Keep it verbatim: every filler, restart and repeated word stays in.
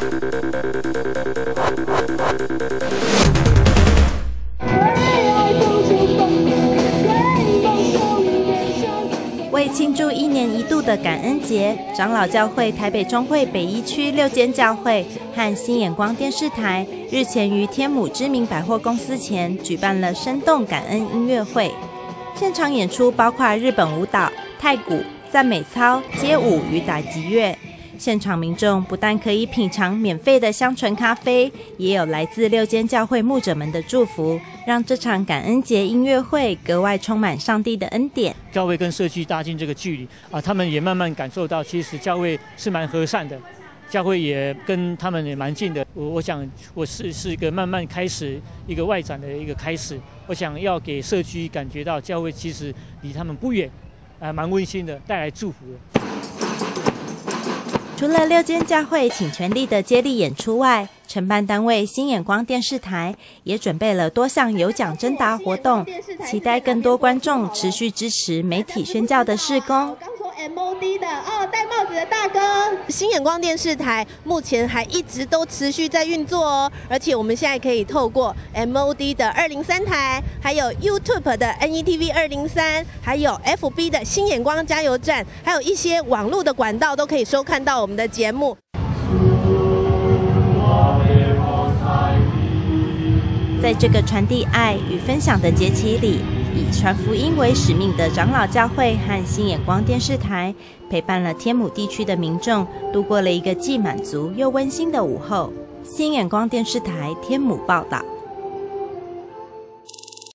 为庆祝一年一度的感恩节，长老教会台北中会北一区六间教会和新眼光电视台日前于天母知名百货公司前举办了生动感恩音乐会。现场演出包括日本舞蹈、太鼓、赞美操、街舞与打击乐。现场民众不但可以品尝免费的香醇咖啡，也有来自六间教会牧者们的祝福，让这场感恩节音乐会格外充满上帝的恩典。 教会跟社区拉近这个距离啊，他们也慢慢感受到，其实教会是蛮和善的，教会也跟他们也蛮近的。我我想，我是是一个慢慢开始一个外展的一个开始。我想要给社区感觉到，教会其实离他们不远，啊，蛮温馨的，带来祝福的。 除了六间教会请全力的接力演出外，承办单位新眼光电视台也准备了多项有奖征答活动，期待更多观众持续支持媒体宣教的事工。 M O D 的哦，戴帽子的大哥，新眼光电视台目前还一直都持续在运作哦，而且我们现在可以透过 M O D 的二零三台，还有 YouTube 的 N E T V 二零三，还有 F B 的新眼光加油站，还有一些网络的管道都可以收看到我们的节目。 在这个传递爱与分享的节期里，以传福音为使命的长老教会和新眼光电视台陪伴了天母地区的民众，度过了一个既满足又温馨的午后。新眼光电视台天母报道。